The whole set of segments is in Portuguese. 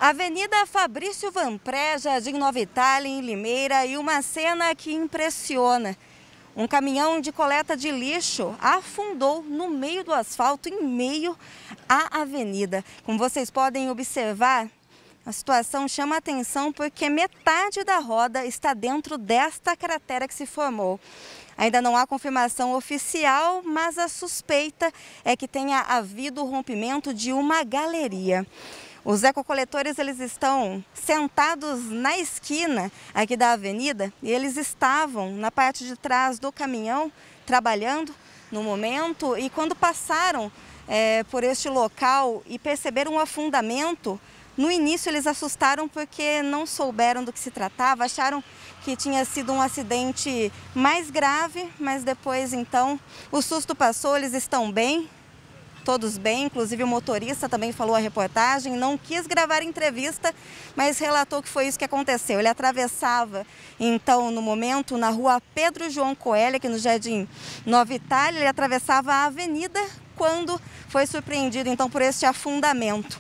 Avenida Fabrício Vanpré, Jardim Nova Itália, em Limeira, e uma cena que impressiona. Um caminhão de coleta de lixo afundou no meio do asfalto, em meio à avenida. Como vocês podem observar, a situação chama a atenção porque metade da roda está dentro desta cratera que se formou. Ainda não há confirmação oficial, mas a suspeita é que tenha havido o rompimento de uma galeria. Os ecocoletores, eles estão sentados na esquina aqui da avenida e eles estavam na parte de trás do caminhão trabalhando no momento, e quando passaram por este local e perceberam um afundamento, no início eles assustaram porque não souberam do que se tratava, acharam que tinha sido um acidente mais grave, mas depois então o susto passou, eles estão bem. Todos bem, inclusive o motorista também falou a reportagem, não quis gravar entrevista, mas relatou que foi isso que aconteceu. Ele atravessava, então, no momento, na rua Pedro João Coelho, aqui no Jardim Nova Itália, ele atravessava a avenida quando foi surpreendido, então, por este afundamento.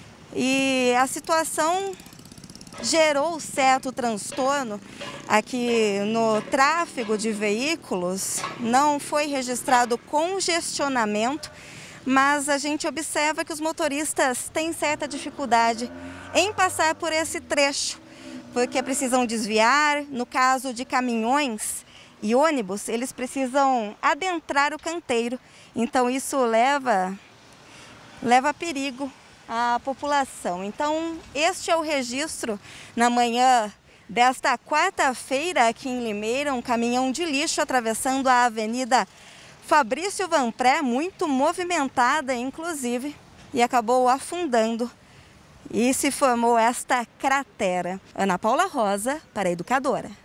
E a situação gerou certo transtorno aqui no tráfego de veículos. Não foi registrado congestionamento, mas a gente observa que os motoristas têm certa dificuldade em passar por esse trecho, porque precisam desviar. No caso de caminhões e ônibus, eles precisam adentrar o canteiro, então isso leva a perigo à população. Então, este é o registro na manhã desta quarta-feira aqui em Limeira, um caminhão de lixo atravessando a Avenida Fabrício Vanpré, muito movimentada inclusive, e acabou afundando e se formou esta cratera. Ana Paula Rosa, para a Educadora.